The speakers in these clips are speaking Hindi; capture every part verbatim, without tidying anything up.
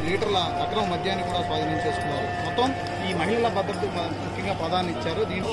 లీటర్ల అక్రమ మద్యాన్ని కూడా స్వాధీనం చేసుకున్నారు. మొత్తం ఈ మహిళల భద్రతకు ముఖ్యంగా ప్రాధాన్యత ఇచ్చారు. దీంట్లో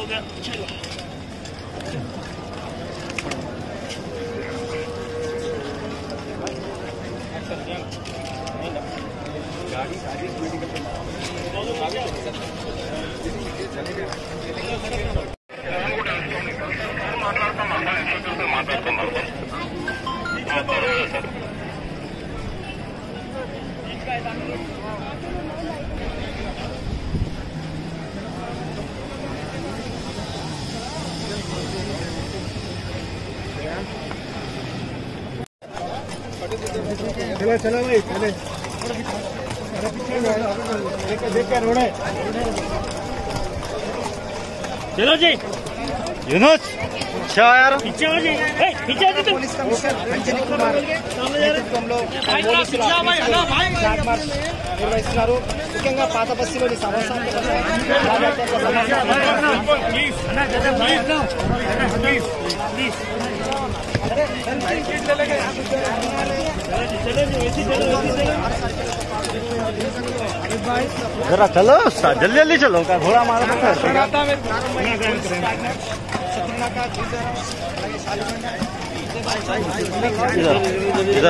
चलो चलो भाई चले देख कर रोड़े चलो जी यूनुस अच्छा यार पीछे हो जी ए पीछे हो जी पुलिस कमिश्नर अंजनी कुमार నేతృత్వంలో నిర్వహిస్తున్నారు. ముఖ్యంగా పాత బస్తీలోని సమస్యలు जरा चलो जल्दी जल्दी चलो का घोड़ा मारा इधर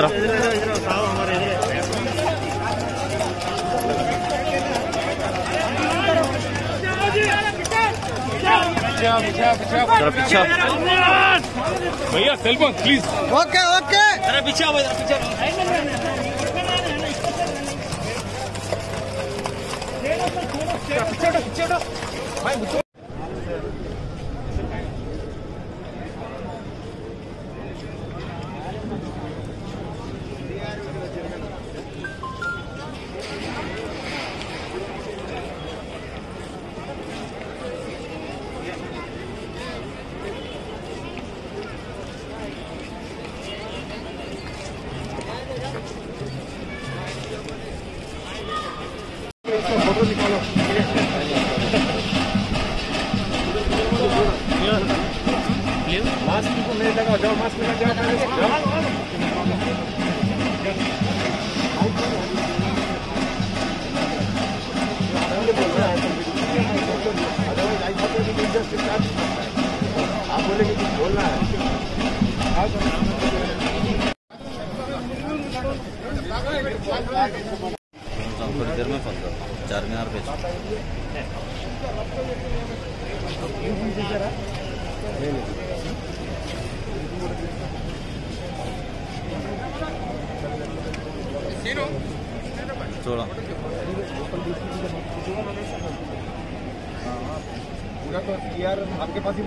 पीछे भैया सेलफोन प्लीज ओके ओके जरा पीछे आओ जरा पीछे पीछे पीछे भाई फोटो निकालो मास्क को मेरे लगा जाओ मास्क लगा जाओ आप बोले कि कुछ बोलना है थोड़ी देर में फोन करो चार मीनार पे छोड़ा पूरा तो यार आपके पास ही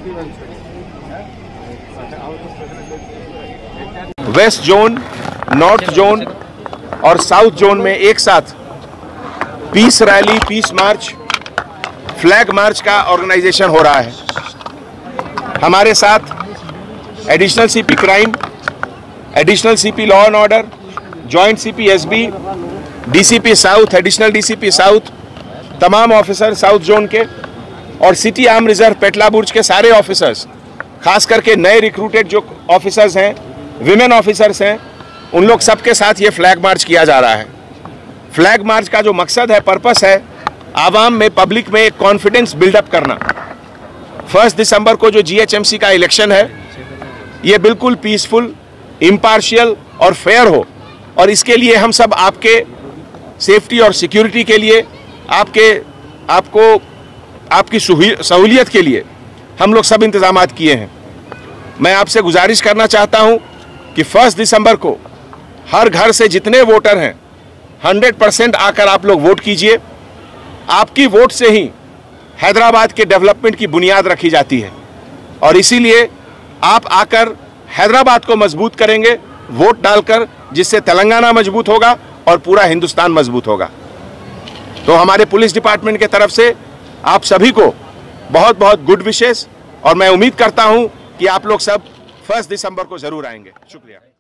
वेस्ट जोन, नॉर्थ जोन और साउथ जोन में एक साथ peace rally, peace march, flag march का ऑर्गेनाइजेशन हो रहा है. हमारे साथ additional CP crime, additional CP law and order, joint CP SB, DCP south, additional DCP south, तमाम ऑफिसर साउथ जोन के और सिटी आर्म रिजर्व पेटला बुर्ज के सारे ऑफिसर्स, खास करके नए रिक्रूटेड जो ऑफिसर्स हैं, विमेन ऑफिसर्स हैं, उन लोग सबके साथ ये फ्लैग मार्च किया जा रहा है. फ्लैग मार्च का जो मकसद है, पर्पस है, आवाम में, पब्लिक में एक कॉन्फिडेंस बिल्डअप करना. फर्स्ट दिसंबर को जो जीएचएमसी का इलेक्शन है ये बिल्कुल पीसफुल, इम्पार्शियल और फेयर हो, और इसके लिए हम सब आपके सेफ्टी और सिक्योरिटी के लिए, आपके आपको आपकी सहूलियत के लिए हम लोग सब इंतजामात किए हैं. मैं आपसे गुजारिश करना चाहता हूं कि फर्स्ट दिसंबर को हर घर से जितने वोटर हैं हंड्रेड परसेंट आकर आप लोग वोट कीजिए. आपकी वोट से ही हैदराबाद के डेवलपमेंट की बुनियाद रखी जाती है, और इसीलिए आप आकर हैदराबाद को मजबूत करेंगे वोट डालकर, जिससे तेलंगाना मजबूत होगा और पूरा हिंदुस्तान मजबूत होगा. तो हमारे पुलिस डिपार्टमेंट के तरफ से आप सभी को बहुत बहुत गुड विशेस, और मैं उम्मीद करता हूं कि आप लोग सब फर्स्ट दिसंबर को जरूर आएंगे. शुक्रिया.